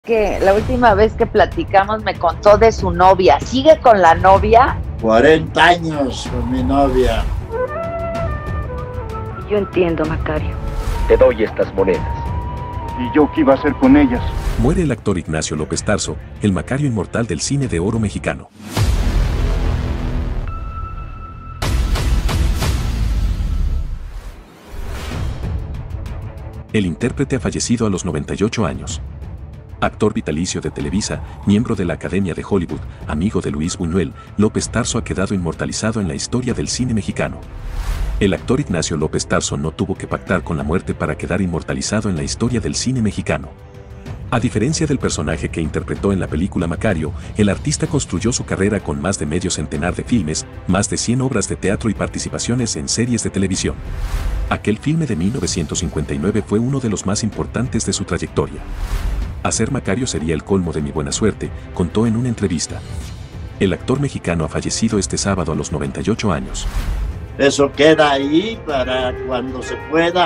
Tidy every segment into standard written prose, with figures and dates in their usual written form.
Que la última vez que platicamos me contó de su novia. ¿Sigue con la novia? 40 años con mi novia. Yo entiendo, Macario. Te doy estas monedas. ¿Y yo qué iba a hacer con ellas? Muere el actor Ignacio López Tarso, el Macario inmortal del cine de oro mexicano. El intérprete ha fallecido a los 98 años. Actor vitalicio de Televisa, miembro de la Academia de Hollywood, amigo de Luis Buñuel, López Tarso ha quedado inmortalizado en la historia del cine mexicano. El actor Ignacio López Tarso no tuvo que pactar con la muerte para quedar inmortalizado en la historia del cine mexicano. A diferencia del personaje que interpretó en la película Macario, el artista construyó su carrera con más de medio centenar de filmes, más de 100 obras de teatro y participaciones en series de televisión. Aquel filme de 1959 fue uno de los más importantes de su trayectoria. Hacer Macario sería el colmo de mi buena suerte, contó en una entrevista. El actor mexicano ha fallecido este sábado a los 98 años. Eso queda ahí para cuando se pueda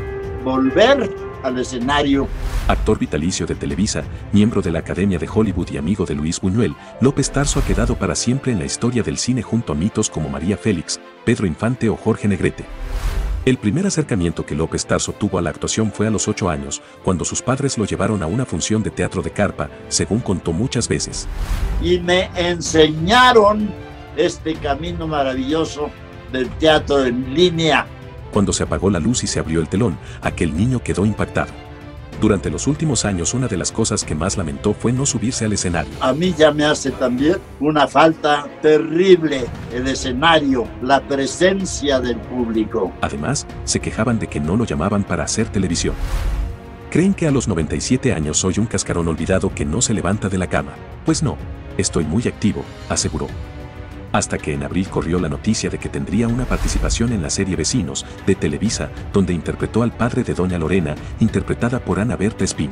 volver al escenario. Actor vitalicio de Televisa, miembro de la Academia de Hollywood y amigo de Luis Buñuel, López Tarso ha quedado para siempre en la historia del cine junto a mitos como María Félix, Pedro Infante o Jorge Negrete. El primer acercamiento que López Tarso tuvo a la actuación fue a los 8 años, cuando sus padres lo llevaron a una función de teatro de carpa, según contó muchas veces. Y me enseñaron este camino maravilloso del teatro en línea. Cuando se apagó la luz y se abrió el telón, aquel niño quedó impactado. Durante los últimos años, una de las cosas que más lamentó fue no subirse al escenario. A mí ya me hace también una falta terrible el escenario, la presencia del público. Además, se quejaban de que no lo llamaban para hacer televisión. ¿Creen que a los 97 años soy un cascarón olvidado que no se levanta de la cama? Pues no, estoy muy activo, aseguró. Hasta que en abril corrió la noticia de que tendría una participación en la serie Vecinos, de Televisa, donde interpretó al padre de Doña Lorena, interpretada por Ana Berta Espín.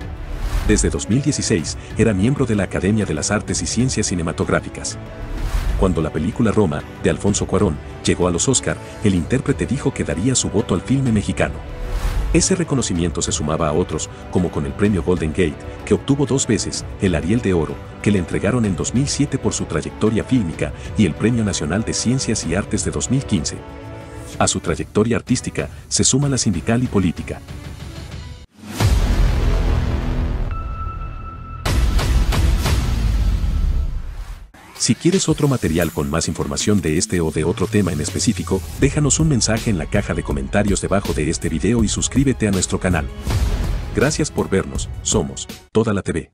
Desde 2016, era miembro de la Academia de las Artes y Ciencias Cinematográficas. Cuando la película Roma, de Alfonso Cuarón, llegó a los Oscar, el intérprete dijo que daría su voto al filme mexicano. Ese reconocimiento se sumaba a otros, como con el premio Golden Gate, que obtuvo 2 veces, el Ariel de Oro, que le entregaron en 2007 por su trayectoria fílmica, y el Premio Nacional de Ciencias y Artes de 2015. A su trayectoria artística, se suma la sindical y política. Si quieres otro material con más información de este o de otro tema en específico, déjanos un mensaje en la caja de comentarios debajo de este video y suscríbete a nuestro canal. Gracias por vernos, somos Toda la TV.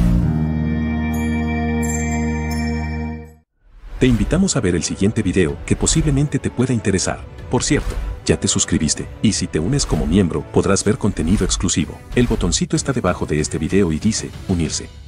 Te invitamos a ver el siguiente video que posiblemente te pueda interesar. Por cierto, ya te suscribiste, y si te unes como miembro podrás ver contenido exclusivo. El botoncito está debajo de este video y dice, unirse.